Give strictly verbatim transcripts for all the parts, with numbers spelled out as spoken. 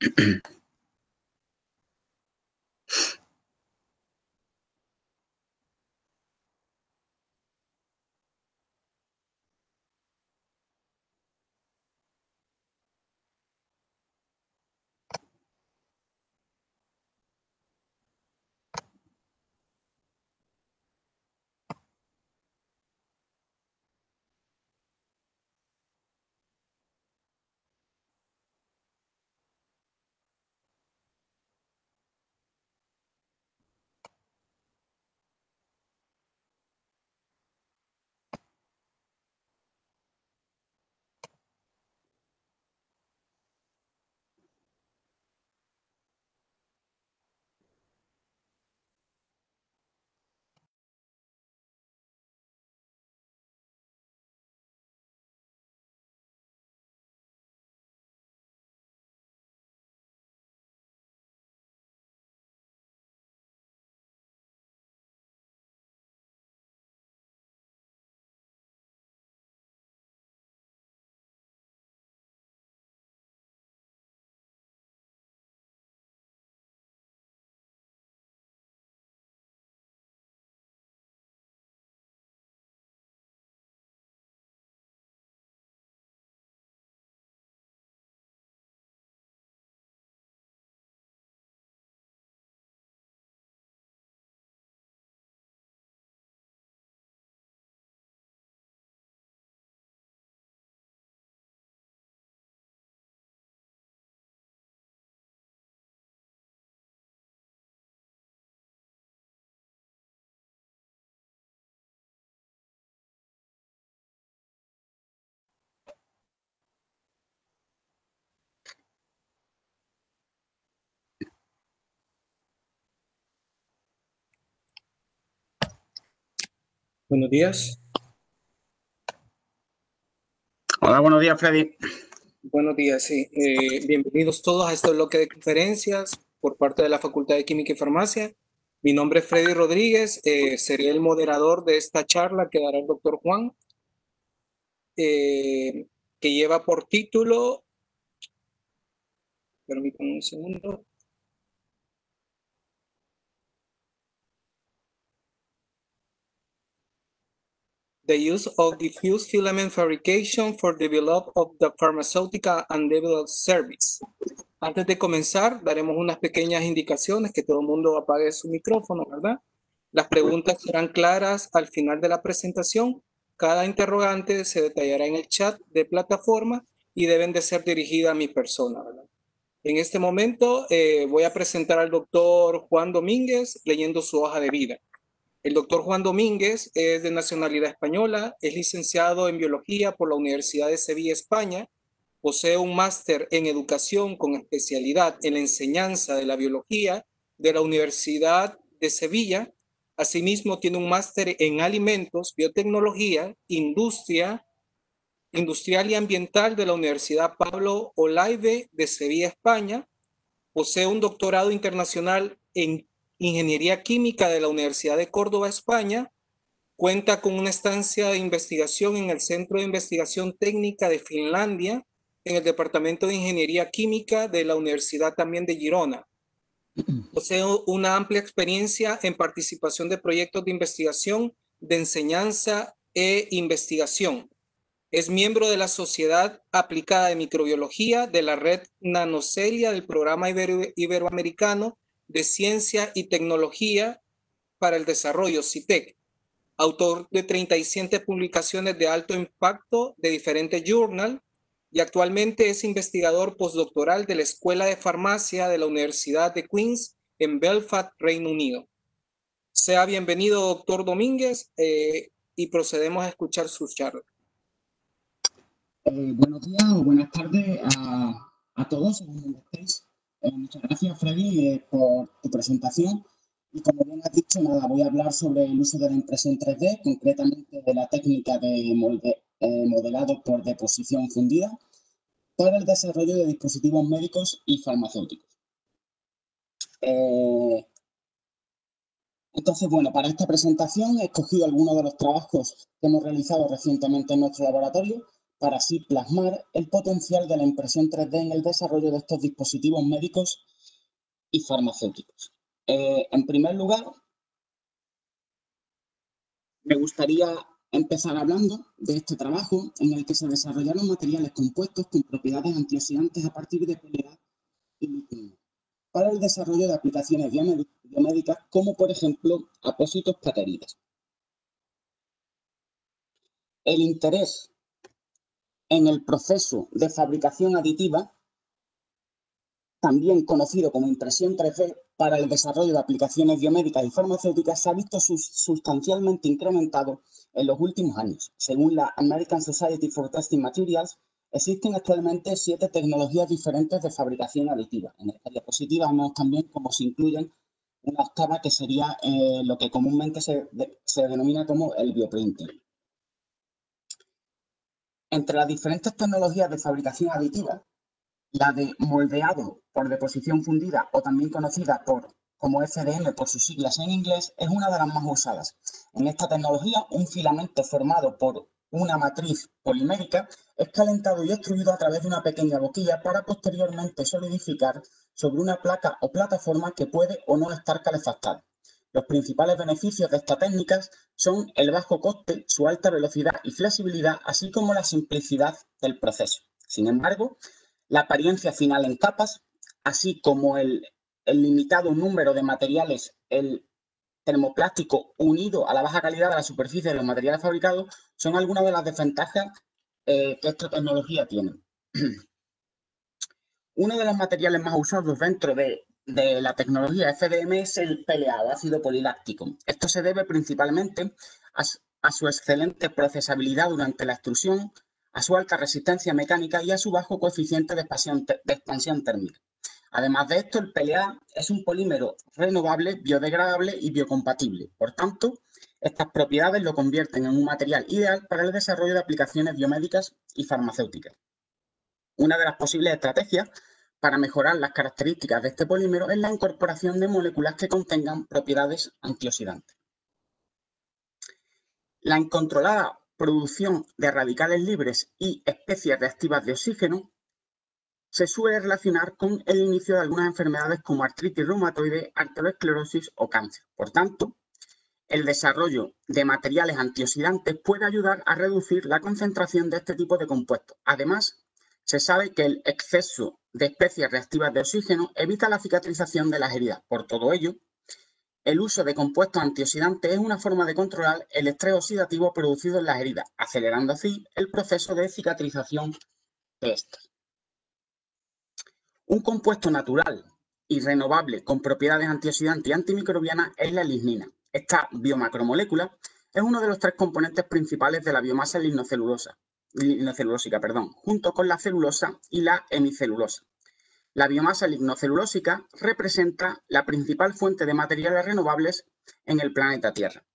Buenos días. Hola, buenos días, Freddy. Buenos días, sí. Eh, bienvenidos todos a este bloque de conferencias por parte de la Facultad de Química y Farmacia. Mi nombre es Freddy Rodríguez, eh, seré el moderador de esta charla que dará el doctor Juan, eh, que lleva por título, permítanme un segundo, The use of diffuse filament fabrication for development of the pharmaceutical and development service. Antes de comenzar, daremos unas pequeñas indicaciones, que todo el mundo apague su micrófono, ¿verdad? Las preguntas serán claras al final de la presentación. Cada interrogante se detallará en el chat de plataforma y deben de ser dirigidas a mi persona, ¿verdad? En este momento eh, voy a presentar al doctor Juan Domínguez leyendo su hoja de vida. El doctor Juan Domínguez es de nacionalidad española, es licenciado en biología por la Universidad de Sevilla, España. Posee un máster en educación con especialidad en la enseñanza de la biología de la Universidad de Sevilla. Asimismo, tiene un máster en alimentos, biotecnología, industria, industrial y ambiental de la Universidad Pablo Olavide de Sevilla, España. Posee un doctorado internacional en ingeniería química de la Universidad de Córdoba, España. Cuenta con una estancia de investigación en el Centro de Investigación Técnica de Finlandia, en el Departamento de Ingeniería Química de la Universidad también de Girona. Posee una amplia experiencia en participación de proyectos de investigación, de enseñanza e investigación. Es miembro de la Sociedad Aplicada de Microbiología de la Red Nanocelia del Programa Ibero Iberoamericano de Ciencia y Tecnología para el Desarrollo, CITEC. Autor de treinta y siete publicaciones de alto impacto de diferentes journals, y actualmente es investigador postdoctoral de la Escuela de Farmacia de la Universidad de Queens en Belfast, Reino Unido. Sea bienvenido, doctor Domínguez, eh, y procedemos a escuchar sus charlas. Eh, buenos días o buenas tardes a, a todos, según donde estéis. Eh, muchas gracias, Freddy, eh, por tu presentación. Y como bien has dicho, nada, voy a hablar sobre el uso de la impresión tres D, concretamente de la técnica de molde, eh, modelado por deposición fundida, para el desarrollo de dispositivos médicos y farmacéuticos. Eh, entonces, bueno, para esta presentación he escogido algunos de los trabajos que hemos realizado recientemente en nuestro laboratorio para así plasmar el potencial de la impresión tres D en el desarrollo de estos dispositivos médicos y farmacéuticos. Eh, en primer lugar, me gustaría empezar hablando de este trabajo en el que se desarrollaron materiales compuestos con propiedades antioxidantes a partir de P L A y lignina para el desarrollo de aplicaciones biomédicas como, por ejemplo, apósitos pateridas. El interés en el proceso de fabricación aditiva, también conocido como impresión tres D, para el desarrollo de aplicaciones biomédicas y farmacéuticas se ha visto sustancialmente incrementado en los últimos años. Según la American Society for Testing Materials, existen actualmente siete tecnologías diferentes de fabricación aditiva. En esta diapositiva vemos también cómo se incluyen una octava que sería eh, lo que comúnmente se, de, se denomina como el bioprinting. Entre las diferentes tecnologías de fabricación aditiva, la de moldeado por deposición fundida, o también conocida por, como F D M por sus siglas en inglés, es una de las más usadas. En esta tecnología, un filamento formado por una matriz polimérica es calentado y extruido a través de una pequeña boquilla para posteriormente solidificar sobre una placa o plataforma que puede o no estar calefactada. Los principales beneficios de estas técnicas son el bajo coste, su alta velocidad y flexibilidad, así como la simplicidad del proceso. Sin embargo, la apariencia final en capas, así como el, el limitado número de materiales, el termoplástico unido a la baja calidad de la superficie de los materiales fabricados, son algunas de las desventajas eh, que esta tecnología tiene. Uno de los materiales más usados dentro de, de la tecnología F D M es el P L A, o ácido poliláctico. Esto se debe principalmente a, a su excelente procesabilidad durante la extrusión, a su alta resistencia mecánica y a su bajo coeficiente de expansión, de expansión térmica. Además de esto, el P L A es un polímero renovable, biodegradable y biocompatible. Por tanto, estas propiedades lo convierten en un material ideal para el desarrollo de aplicaciones biomédicas y farmacéuticas. Una de las posibles estrategias para mejorar las características de este polímero es la incorporación de moléculas que contengan propiedades antioxidantes. La incontrolada producción de radicales libres y especies reactivas de oxígeno se suele relacionar con el inicio de algunas enfermedades como artritis reumatoide, arteriosclerosis o cáncer. Por tanto, el desarrollo de materiales antioxidantes puede ayudar a reducir la concentración de este tipo de compuestos. Además, se sabe que el exceso de especies reactivas de oxígeno evita la cicatrización de las heridas. Por todo ello, el uso de compuestos antioxidantes es una forma de controlar el estrés oxidativo producido en las heridas, acelerando así el proceso de cicatrización de estas. Un compuesto natural y renovable con propiedades antioxidantes y antimicrobianas es la lignina. Esta biomacromolécula es uno de los tres componentes principales de la biomasa lignocelulosa, lignocelulósica, perdón, junto con la celulosa y la hemicelulosa. La biomasa lignocelulósica representa la principal fuente de materiales renovables en el planeta Tierra.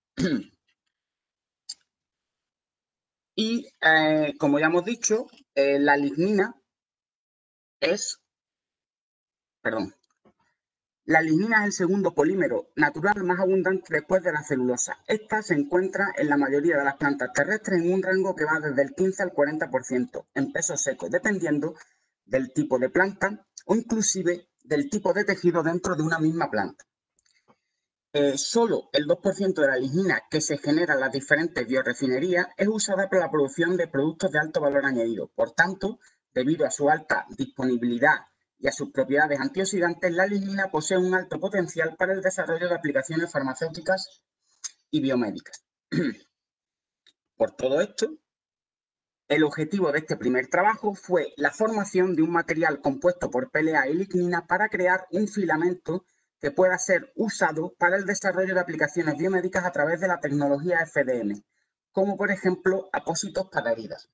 Y, eh, como ya hemos dicho, eh, la lignina es, perdón, la lignina es el segundo polímero natural más abundante después de la celulosa. Esta se encuentra en la mayoría de las plantas terrestres en un rango que va desde el quince al cuarenta por ciento en peso seco, dependiendo del tipo de planta o inclusive del tipo de tejido dentro de una misma planta. Eh, solo el dos por ciento de la lignina que se genera en las diferentes biorefinerías es usada para la producción de productos de alto valor añadido. Por tanto, debido a su alta disponibilidad y a sus propiedades antioxidantes, la lignina posee un alto potencial para el desarrollo de aplicaciones farmacéuticas y biomédicas. Por todo esto, el objetivo de este primer trabajo fue la formación de un material compuesto por P L A y lignina para crear un filamento que pueda ser usado para el desarrollo de aplicaciones biomédicas a través de la tecnología F D M, como por ejemplo apósitos para heridas.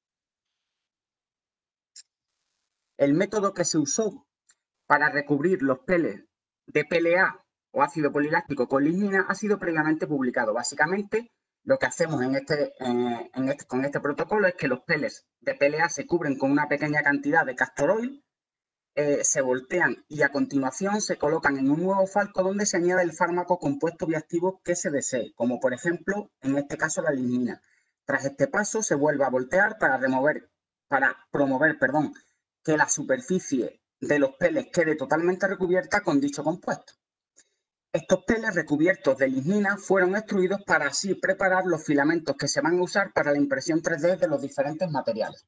El método que se usó para recubrir los peles de P L A o ácido poliláctico con lignina ha sido previamente publicado. Básicamente, lo que hacemos en este, eh, en este, con este protocolo es que los peles de P L A se cubren con una pequeña cantidad de castor oil, eh, se voltean y a continuación se colocan en un nuevo falco donde se añade el fármaco compuesto bioactivo que se desee, como por ejemplo, en este caso, la lignina. Tras este paso, se vuelve a voltear para, remover, para promover perdón, que la superficie de los peles quede totalmente recubierta con dicho compuesto. Estos peles recubiertos de lignina fueron extruidos para así preparar los filamentos que se van a usar para la impresión tres D de los diferentes materiales.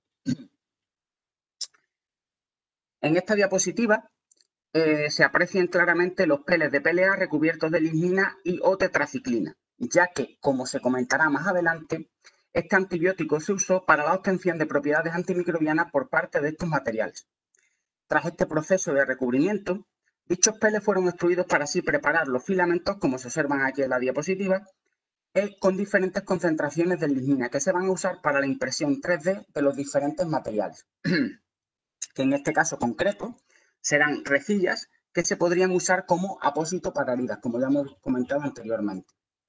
En esta diapositiva eh, se aprecian claramente los peles de P L A recubiertos de lignina y o tetraciclina, ya que, como se comentará más adelante, este antibiótico se usó para la obtención de propiedades antimicrobianas por parte de estos materiales. Tras este proceso de recubrimiento, dichos peles fueron extruidos para así preparar los filamentos, como se observan aquí en la diapositiva, eh, con diferentes concentraciones de lignina que se van a usar para la impresión tres D de los diferentes materiales, que en este caso concreto serán rejillas que se podrían usar como apósito para heridas, como ya hemos comentado anteriormente.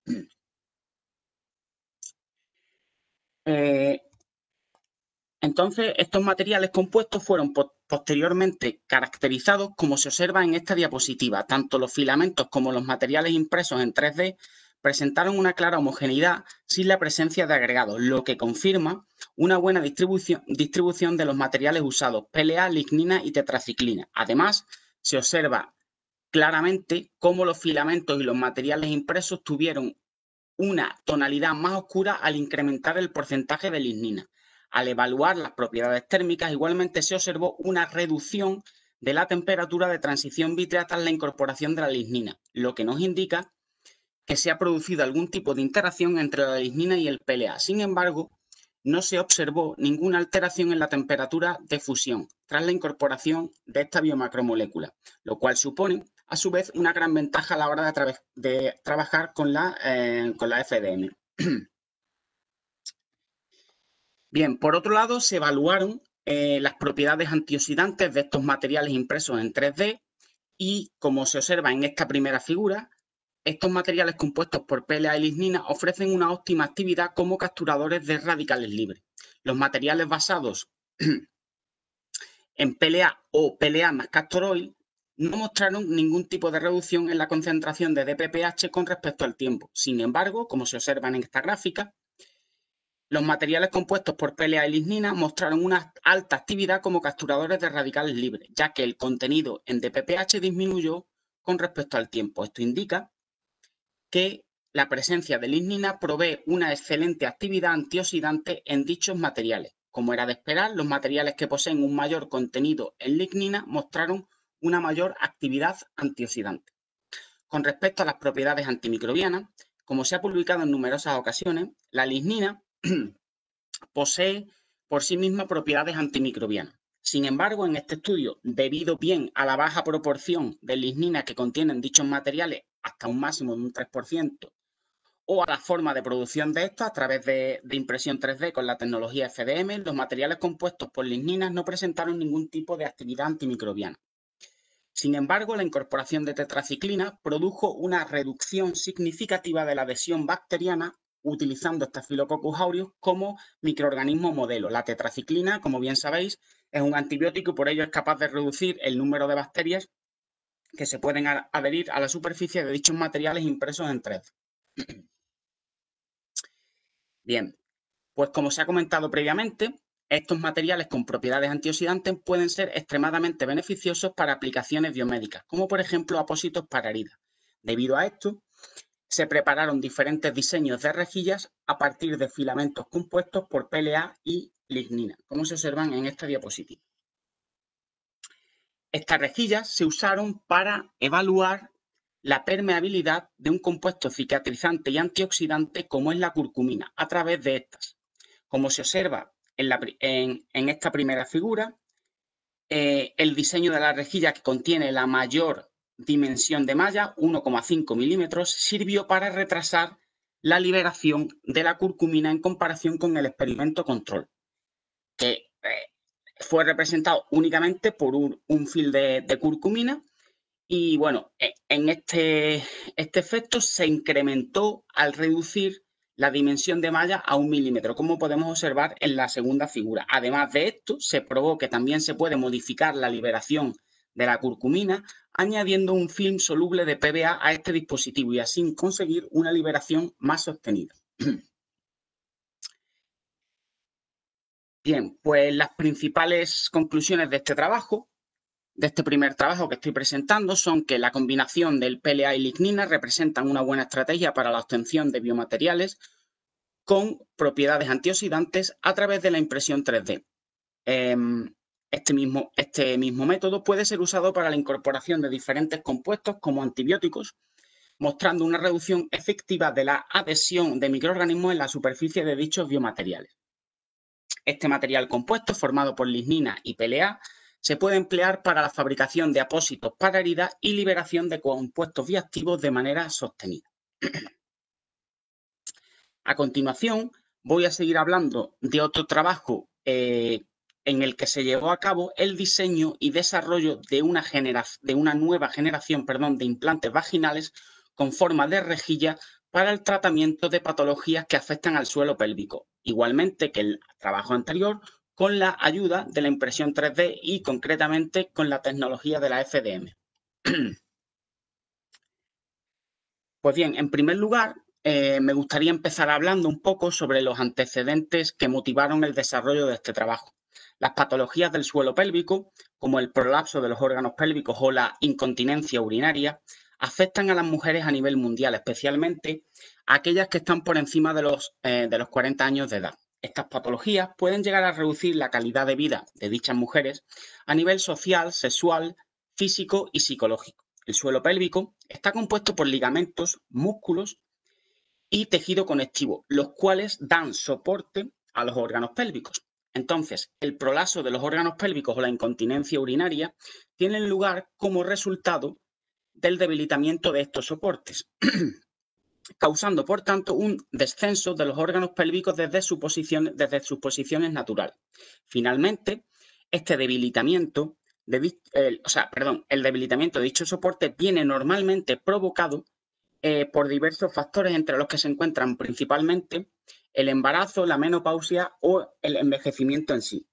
Eh, entonces, estos materiales compuestos fueron po posteriormente caracterizados como se observa en esta diapositiva. Tanto los filamentos como los materiales impresos en tres D presentaron una clara homogeneidad sin la presencia de agregados, lo que confirma una buena distribución, distribución de los materiales usados, P L A, lignina y tetraciclina. Además, se observa claramente cómo los filamentos y los materiales impresos tuvieron una tonalidad más oscura al incrementar el porcentaje de lignina. Al evaluar las propiedades térmicas, igualmente se observó una reducción de la temperatura de transición vítrea tras la incorporación de la lignina, lo que nos indica que se ha producido algún tipo de interacción entre la lignina y el P L A. Sin embargo, no se observó ninguna alteración en la temperatura de fusión tras la incorporación de esta biomacromolécula, lo cual supone, a su vez, una gran ventaja a la hora de, tra de trabajar con la, eh, con la F D M. Bien, por otro lado, se evaluaron eh, las propiedades antioxidantes de estos materiales impresos en tres D y, como se observa en esta primera figura, estos materiales compuestos por P L A y lignina ofrecen una óptima actividad como capturadores de radicales libres. Los materiales basados en P L A o P L A más castor oil no mostraron ningún tipo de reducción en la concentración de D P P H con respecto al tiempo. Sin embargo, como se observa en esta gráfica, los materiales compuestos por P L A y lignina mostraron una alta actividad como capturadores de radicales libres, ya que el contenido en D P P H disminuyó con respecto al tiempo. Esto indica que la presencia de lignina provee una excelente actividad antioxidante en dichos materiales. Como era de esperar, los materiales que poseen un mayor contenido en lignina mostraron una mayor actividad antioxidante. Con respecto a las propiedades antimicrobianas, como se ha publicado en numerosas ocasiones, la lignina posee por sí misma propiedades antimicrobianas. Sin embargo, en este estudio, debido bien a la baja proporción de lignina que contienen dichos materiales, hasta un máximo de un tres por ciento, o a la forma de producción de estos a través de, de impresión tres D con la tecnología F D M, los materiales compuestos por ligninas no presentaron ningún tipo de actividad antimicrobiana. Sin embargo, la incorporación de tetraciclina produjo una reducción significativa de la adhesión bacteriana utilizando Staphylococcus aureus como microorganismo modelo. La tetraciclina, como bien sabéis, es un antibiótico y por ello es capaz de reducir el número de bacterias que se pueden adherir a la superficie de dichos materiales impresos en tres D. Bien, pues como se ha comentado previamente, estos materiales con propiedades antioxidantes pueden ser extremadamente beneficiosos para aplicaciones biomédicas, como por ejemplo apósitos para heridas. Debido a esto, se prepararon diferentes diseños de rejillas a partir de filamentos compuestos por P L A y lignina, como se observan en esta diapositiva. Estas rejillas se usaron para evaluar la permeabilidad de un compuesto cicatrizante y antioxidante como es la curcumina, a través de estas. Como se observa en, la, en, en esta primera figura, eh, el diseño de la rejilla que contiene la mayor dimensión de malla, uno coma cinco milímetros, sirvió para retrasar la liberación de la curcumina en comparación con el experimento control, que eh, fue representado únicamente por un, un fil de, de curcumina. Y bueno, en este, este efecto se incrementó al reducir la dimensión de malla a un milímetro, como podemos observar en la segunda figura. Además de esto, se probó que también se puede modificar la liberación de la curcumina añadiendo un film soluble de P V A a este dispositivo y así conseguir una liberación más sostenida. Bien, pues las principales conclusiones de este trabajo, de este primer trabajo que estoy presentando, son que la combinación del P L A y lignina representan una buena estrategia para la obtención de biomateriales con propiedades antioxidantes a través de la impresión tres D. Eh, este, mismo, este mismo método puede ser usado para la incorporación de diferentes compuestos como antibióticos, mostrando una reducción efectiva de la adhesión de microorganismos en la superficie de dichos biomateriales. Este material compuesto, formado por lignina y P L A, se puede emplear para la fabricación de apósitos para heridas y liberación de compuestos bioactivos de manera sostenida. A continuación, voy a seguir hablando de otro trabajo eh, en el que se llevó a cabo el diseño y desarrollo de una, de una nueva generación perdón, de implantes vaginales con forma de rejilla para el tratamiento de patologías que afectan al suelo pélvico, igualmente que el trabajo anterior, con la ayuda de la impresión tres D y concretamente con la tecnología de la F D M. Pues bien, en primer lugar, eh, me gustaría empezar hablando un poco sobre los antecedentes que motivaron el desarrollo de este trabajo. Las patologías del suelo pélvico, como el prolapso de los órganos pélvicos o la incontinencia urinaria, afectan a las mujeres a nivel mundial, especialmente a aquellas que están por encima de los, eh, de los cuarenta años de edad. Estas patologías pueden llegar a reducir la calidad de vida de dichas mujeres a nivel social, sexual, físico y psicológico. El suelo pélvico está compuesto por ligamentos, músculos y tejido conectivo, los cuales dan soporte a los órganos pélvicos. Entonces, el prolapso de los órganos pélvicos o la incontinencia urinaria tienen lugar como resultado del debilitamiento de estos soportes, causando, por tanto, un descenso de los órganos pélvicos desde, su posición, desde sus posiciones naturales. Finalmente, este debilitamiento, de, eh, o sea, perdón, el debilitamiento de dicho soporte viene normalmente provocado eh, por diversos factores, entre los que se encuentran principalmente el embarazo, la menopausia o el envejecimiento en sí.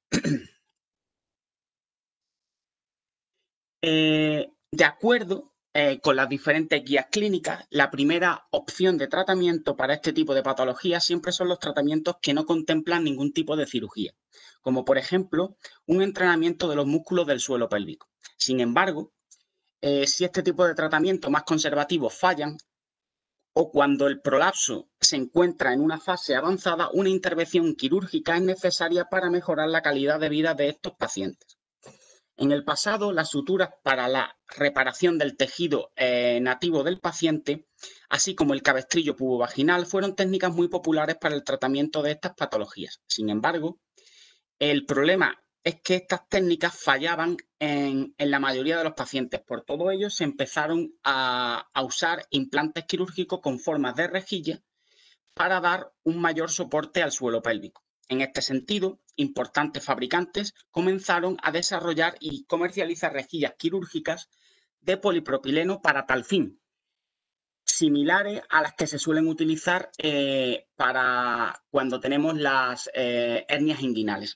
eh, de acuerdo eh, con las diferentes guías clínicas, la primera opción de tratamiento para este tipo de patologías siempre son los tratamientos que no contemplan ningún tipo de cirugía, como por ejemplo un entrenamiento de los músculos del suelo pélvico. Sin embargo, eh, si este tipo de tratamientos más conservativos fallan, o cuando el prolapso se encuentra en una fase avanzada, una intervención quirúrgica es necesaria para mejorar la calidad de vida de estos pacientes. En el pasado, las suturas para la reparación del tejido eh, nativo del paciente, así como el cabestrillo pubovaginal, fueron técnicas muy populares para el tratamiento de estas patologías. Sin embargo, el problema es que estas técnicas fallaban en, en la mayoría de los pacientes. Por todo ello, se empezaron a, a usar implantes quirúrgicos con formas de rejilla para dar un mayor soporte al suelo pélvico. En este sentido, importantes fabricantes comenzaron a desarrollar y comercializar rejillas quirúrgicas de polipropileno para tal fin, similares a las que se suelen utilizar eh, para cuando tenemos las eh, hernias inguinales.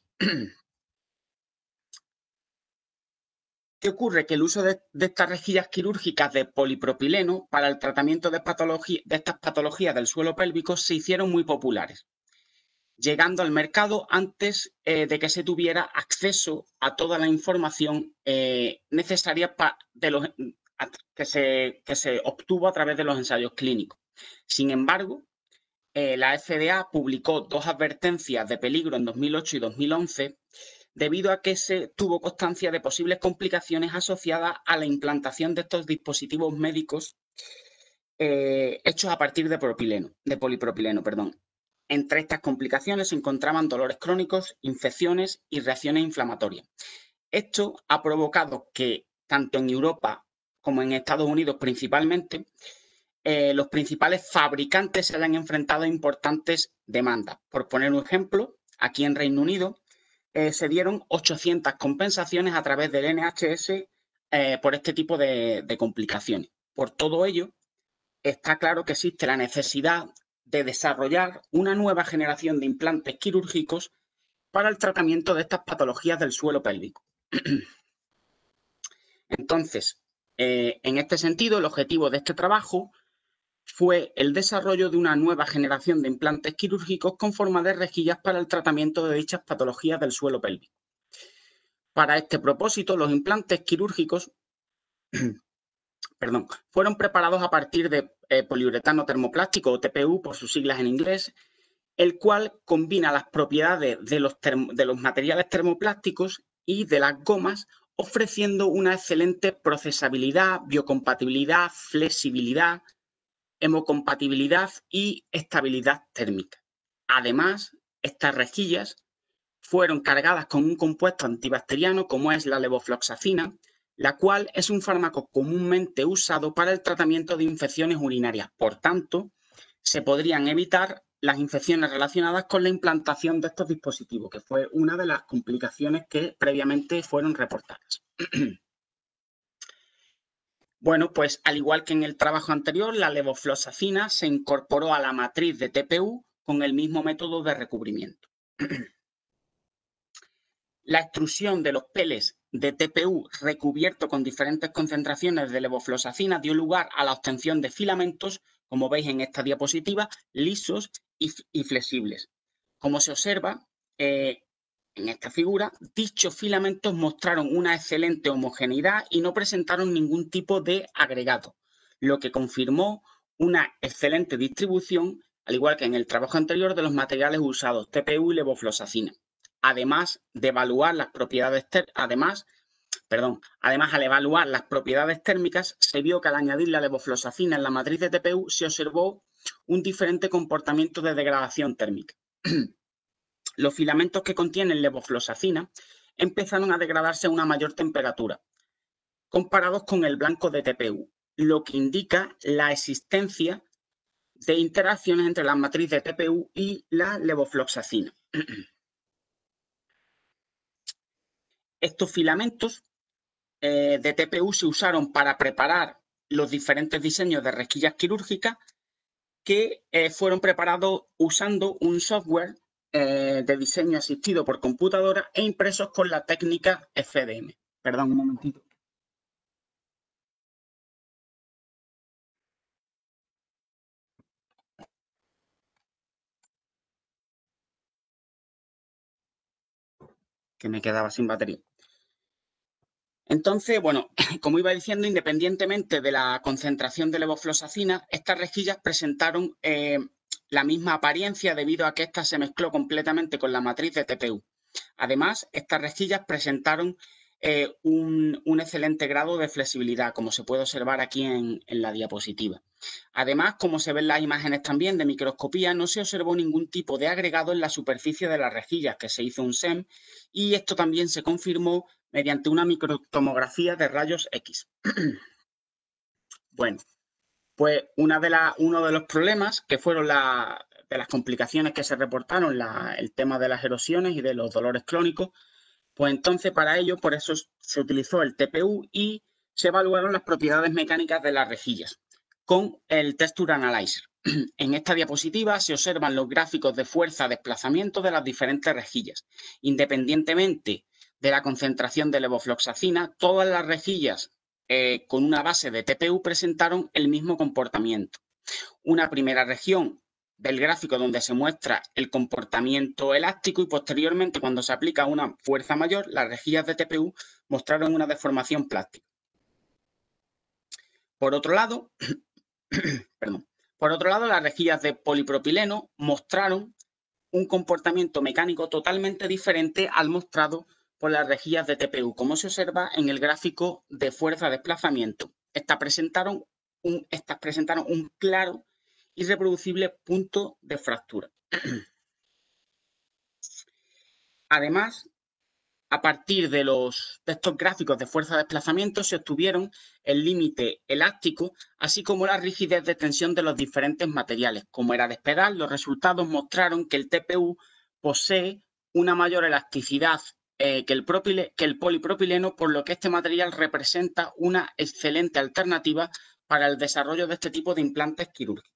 ¿Qué ocurre? Que el uso de, de estas rejillas quirúrgicas de polipropileno para el tratamiento de, de estas patologías del suelo pélvico se hicieron muy populares, llegando al mercado antes eh, de que se tuviera acceso a toda la información eh, necesaria pa, de los, a, que, se, que se obtuvo a través de los ensayos clínicos. Sin embargo, eh, la F D A publicó dos advertencias de peligro en dos mil ocho y dos mil once debido a que se tuvo constancia de posibles complicaciones asociadas a la implantación de estos dispositivos médicos eh, hechos a partir de propileno, de polipropileno, perdón. Entre estas complicaciones se encontraban dolores crónicos, infecciones y reacciones inflamatorias. Esto ha provocado que tanto en Europa como en Estados Unidos principalmente, eh, los principales fabricantes se hayan enfrentado a importantes demandas. Por poner un ejemplo, aquí en Reino Unido eh, se dieron ochocientas compensaciones a través del N H S eh, por este tipo de, de complicaciones. Por todo ello, está claro que existe la necesidad de desarrollar una nueva generación de implantes quirúrgicos para el tratamiento de estas patologías del suelo pélvico. Entonces, eh, en este sentido, el objetivo de este trabajo fue el desarrollo de una nueva generación de implantes quirúrgicos con forma de rejillas para el tratamiento de dichas patologías del suelo pélvico. Para este propósito, los implantes quirúrgicos perdón, fueron preparados a partir de eh, poliuretano termoplástico o T P U por sus siglas en inglés, el cual combina las propiedades de los, de los materiales termoplásticos y de las gomas, ofreciendo una excelente procesabilidad, biocompatibilidad, flexibilidad, hemocompatibilidad y estabilidad térmica. Además, estas rejillas fueron cargadas con un compuesto antibacteriano como es la levofloxacina, la cual es un fármaco comúnmente usado para el tratamiento de infecciones urinarias. Por tanto, se podrían evitar las infecciones relacionadas con la implantación de estos dispositivos, que fue una de las complicaciones que previamente fueron reportadas. Bueno, pues al igual que en el trabajo anterior, la levofloxacina se incorporó a la matriz de T P U con el mismo método de recubrimiento. La extrusión de los peles de T P U recubierto con diferentes concentraciones de levofloxacina dio lugar a la obtención de filamentos, como veis en esta diapositiva, lisos y, y flexibles. Como se observa eh, en esta figura, dichos filamentos mostraron una excelente homogeneidad y no presentaron ningún tipo de agregado, lo que confirmó una excelente distribución, al igual que en el trabajo anterior, de los materiales usados, T P U y levofloxacina. Además de evaluar las propiedades además, perdón, además al evaluar las propiedades térmicas, se vio que al añadir la levofloxacina en la matriz de T P U se observó un diferente comportamiento de degradación térmica. Los filamentos que contienen levofloxacina empezaron a degradarse a una mayor temperatura, comparados con el blanco de T P U, lo que indica la existencia de interacciones entre la matriz de T P U y la levofloxacina. Estos filamentos eh, de T P U se usaron para preparar los diferentes diseños de rejillas quirúrgicas que eh, fueron preparados usando un software eh, de diseño asistido por computadora e impresos con la técnica F D M. Perdón, un momentito. Que me quedaba sin batería. Entonces, bueno, como iba diciendo, independientemente de la concentración de levofloxacina, estas rejillas presentaron eh, la misma apariencia debido a que ésta se mezcló completamente con la matriz de T P U. Además, estas rejillas presentaron eh, un, un excelente grado de flexibilidad, como se puede observar aquí en, en la diapositiva. Además, como se ven las imágenes también de microscopía, no se observó ningún tipo de agregado en la superficie de las rejillas, que se hizo un S E M, y esto también se confirmó mediante una microtomografía de rayos X. Bueno, pues una de la, uno de los problemas que fueron la, de las complicaciones que se reportaron, la, el tema de las erosiones y de los dolores crónicos, pues entonces para ello, por eso se utilizó el T P U y se evaluaron las propiedades mecánicas de las rejillas con el Texture Analyzer. En esta diapositiva se observan los gráficos de fuerza-desplazamiento de las diferentes rejillas. Independientemente de la concentración de levofloxacina, todas las rejillas eh, con una base de T P U presentaron el mismo comportamiento. Una primera región del gráfico donde se muestra el comportamiento elástico y posteriormente, cuando se aplica una fuerza mayor, las rejillas de T P U mostraron una deformación plástica. Por otro lado, perdón, por otro lado, las rejillas de polipropileno mostraron un comportamiento mecánico totalmente diferente al mostrado por las rejillas de T P U, como se observa en el gráfico de fuerza-desplazamiento. Estas presentaron un, estas presentaron un claro y reproducible punto de fractura. Además, a partir de, los, de estos gráficos de fuerza-desplazamiento se obtuvieron el límite elástico, así como la rigidez de tensión de los diferentes materiales. Como era de esperar, los resultados mostraron que el T P U posee una mayor elasticidad eh, que, el propile, que el polipropileno, por lo que este material representa una excelente alternativa para el desarrollo de este tipo de implantes quirúrgicos.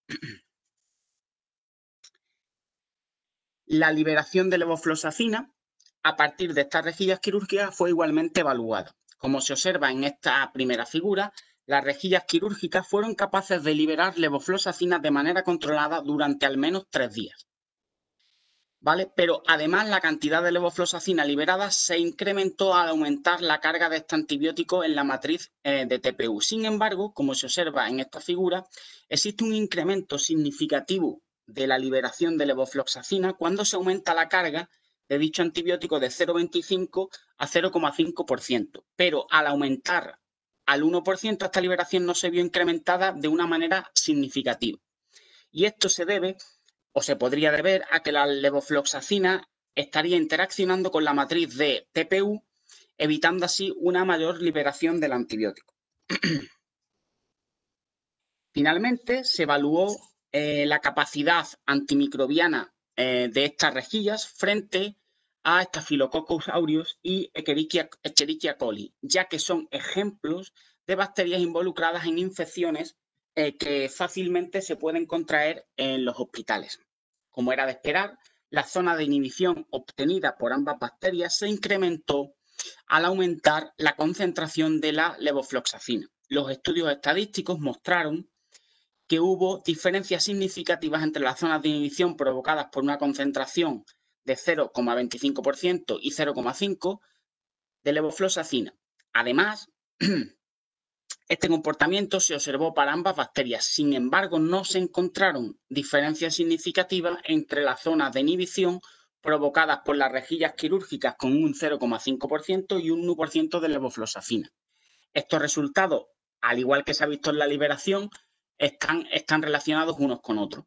La liberación de levofloxacina a partir de estas rejillas quirúrgicas fue igualmente evaluada. Como se observa en esta primera figura, las rejillas quirúrgicas fueron capaces de liberar levofloxacina de manera controlada durante al menos tres días. ¿Vale? Pero además la cantidad de levofloxacina liberada se incrementó al aumentar la carga de este antibiótico en la matriz eh, de T P U. Sin embargo, como se observa en esta figura, existe un incremento significativo de la liberación de levofloxacina cuando se aumenta la carga de dicho antibiótico de cero coma veinticinco a cero coma cinco por ciento. Pero al aumentar al uno por ciento, esta liberación no se vio incrementada de una manera significativa. Y esto se debe o se podría deber a que la levofloxacina estaría interaccionando con la matriz de T P U, evitando así una mayor liberación del antibiótico. Finalmente, se evaluó eh, la capacidad antimicrobiana eh, de estas rejillas frente a Staphylococcus aureus y Escherichia, Escherichia coli, ya que son ejemplos de bacterias involucradas en infecciones eh, que fácilmente se pueden contraer en los hospitales. Como era de esperar, la zona de inhibición obtenida por ambas bacterias se incrementó al aumentar la concentración de la levofloxacina. Los estudios estadísticos mostraron que hubo diferencias significativas entre las zonas de inhibición provocadas por una concentración de cero coma veinticinco por ciento y cero coma cinco por ciento de levofloxacina. Además, este comportamiento se observó para ambas bacterias. Sin embargo, no se encontraron diferencias significativas entre las zonas de inhibición provocadas por las rejillas quirúrgicas con un cero coma cinco por ciento y un uno por ciento de levofloxacina. Estos resultados, al igual que se ha visto en la liberación, están, están relacionados unos con otros.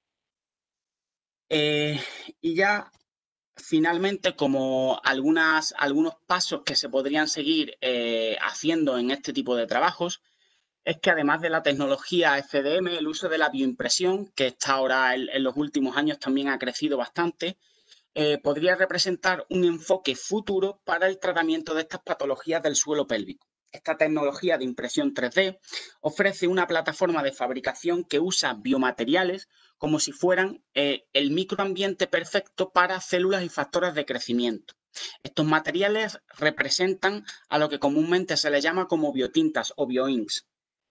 Eh, y ya finalmente, como algunas, algunos pasos que se podrían seguir eh, haciendo en este tipo de trabajos, es que además de la tecnología F D M, el uso de la bioimpresión, que está ahora en, en los últimos años también ha crecido bastante, eh, podría representar un enfoque futuro para el tratamiento de estas patologías del suelo pélvico. Esta tecnología de impresión tres D ofrece una plataforma de fabricación que usa biomateriales como si fueran eh, el microambiente perfecto para células y factores de crecimiento. Estos materiales representan a lo que comúnmente se les llama como biotintas o bioinks.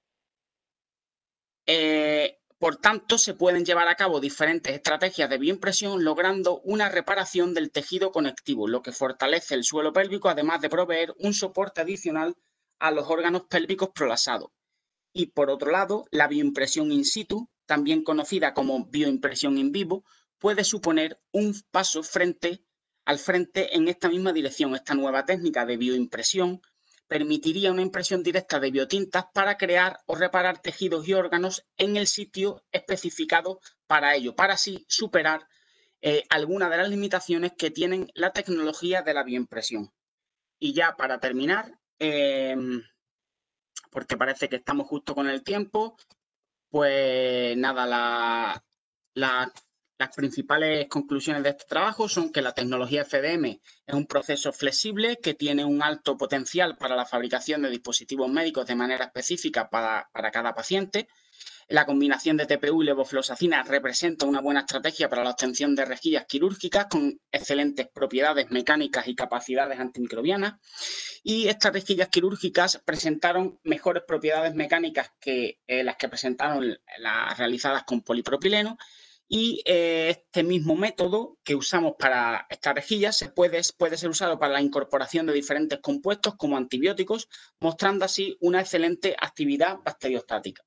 Eh, por tanto, se pueden llevar a cabo diferentes estrategias de bioimpresión logrando una reparación del tejido conectivo, lo que fortalece el suelo pélvico, además de proveer un soporte adicional a los órganos pélvicos prolasados. Y por otro lado, la bioimpresión in situ, también conocida como bioimpresión in vivo, puede suponer un paso frente al frente en esta misma dirección. Esta nueva técnica de bioimpresión permitiría una impresión directa de biotintas para crear o reparar tejidos y órganos en el sitio especificado para ello, para así superar eh, algunas de las limitaciones que tienen la tecnología de la bioimpresión. Y ya para terminar, eh, porque parece que estamos justo con el tiempo, pues nada, la, la, las principales conclusiones de este trabajo son que la tecnología F D M es un proceso flexible que tiene un alto potencial para la fabricación de dispositivos médicos de manera específica para, para cada paciente. La combinación de T P U y levofloxacina representa una buena estrategia para la obtención de rejillas quirúrgicas con excelentes propiedades mecánicas y capacidades antimicrobianas. Y estas rejillas quirúrgicas presentaron mejores propiedades mecánicas que eh, las que presentaron las realizadas con polipropileno. Y eh, este mismo método que usamos para estas rejillas se puede, puede ser usado para la incorporación de diferentes compuestos como antibióticos, mostrando así una excelente actividad bacteriostática.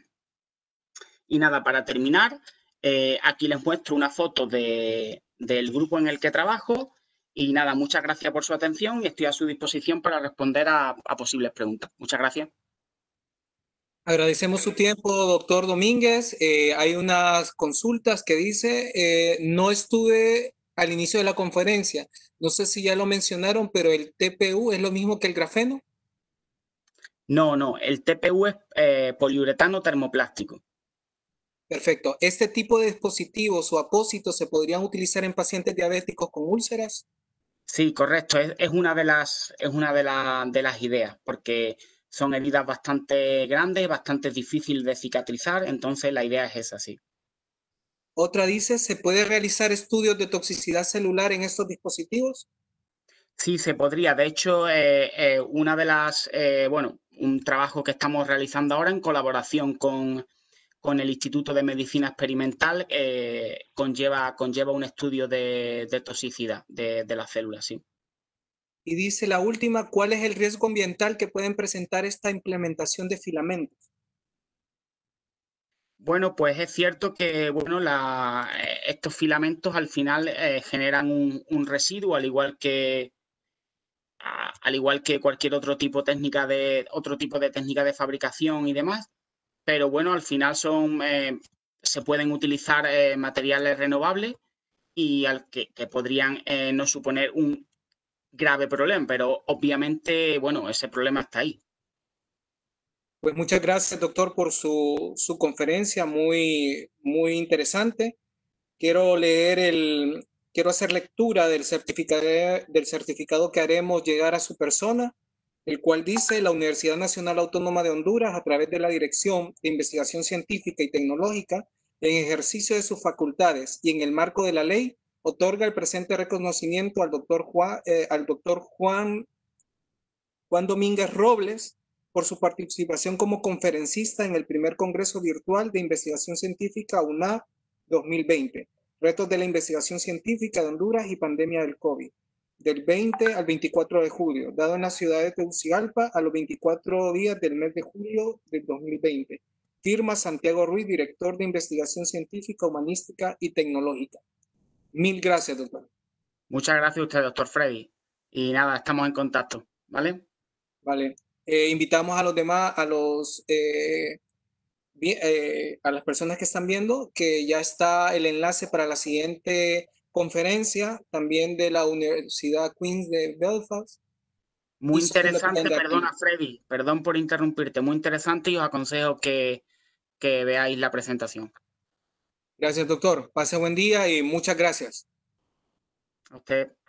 Y nada, para terminar, eh, aquí les muestro una foto de, del grupo en el que trabajo. Y nada, muchas gracias por su atención y estoy a su disposición para responder a, a posibles preguntas. Muchas gracias. Agradecemos su tiempo, doctor Domínguez. Eh, hay unas consultas que dice, eh, no estuve al inicio de la conferencia. No sé si ya lo mencionaron, pero el T P U es lo mismo que el grafeno. No, no, el T P U es eh, poliuretano termoplástico. Perfecto. ¿Este tipo de dispositivos o apósitos se podrían utilizar en pacientes diabéticos con úlceras? Sí, correcto. Es, es una de las, es una de, la, de las ideas, porque son heridas bastante grandes, bastante difíciles de cicatrizar, entonces la idea es esa, sí. Otra dice, ¿se puede realizar estudios de toxicidad celular en estos dispositivos? Sí, se podría. De hecho, eh, eh, una de las, eh, bueno, un trabajo que estamos realizando ahora en colaboración con, con el Instituto de Medicina Experimental, eh, conlleva, conlleva un estudio de, de toxicidad de, de las células, sí. Y dice la última, ¿cuál es el riesgo ambiental que pueden presentar esta implementación de filamentos? Bueno, pues es cierto que bueno, la, estos filamentos al final eh, generan un, un residuo, al igual que a, al igual que cualquier otro tipo técnica de otro tipo de técnica de fabricación y demás. Pero bueno, al final son eh, se pueden utilizar eh, materiales renovables y al que, que podrían eh, no suponer un grave problema, pero obviamente, bueno, ese problema está ahí. Pues muchas gracias, doctor, por su, su conferencia muy, muy interesante. Quiero leer el, quiero hacer lectura del certificado, del certificado que haremos llegar a su persona, el cual dice: la Universidad Nacional Autónoma de Honduras, a través de la Dirección de Investigación Científica y Tecnológica, en ejercicio de sus facultades y en el marco de la ley, otorga el presente reconocimiento al doctor Juan, eh, al doctor Juan, Juan Domínguez Robles por su participación como conferencista en el primer Congreso Virtual de Investigación Científica U N A dos mil veinte, Retos de la Investigación Científica de Honduras y Pandemia del COVID, del veinte al veinticuatro de julio, dado en la ciudad de Tegucigalpa a los veinticuatro días del mes de julio del dos mil veinte. Firma Santiago Ruiz, director de Investigación Científica, Humanística y Tecnológica. Mil gracias, doctor. Muchas gracias a usted, doctor Freddy. Y nada, estamos en contacto, ¿vale? Vale. Eh, invitamos a los demás, a los eh, eh, a las personas que están viendo, que ya está el enlace para la siguiente conferencia, también de la Universidad Queen's de Belfast. Muy interesante, perdona Freddy, perdón por interrumpirte, muy interesante y os aconsejo que, que veáis la presentación. Gracias, doctor. Pase buen día y muchas gracias. A usted.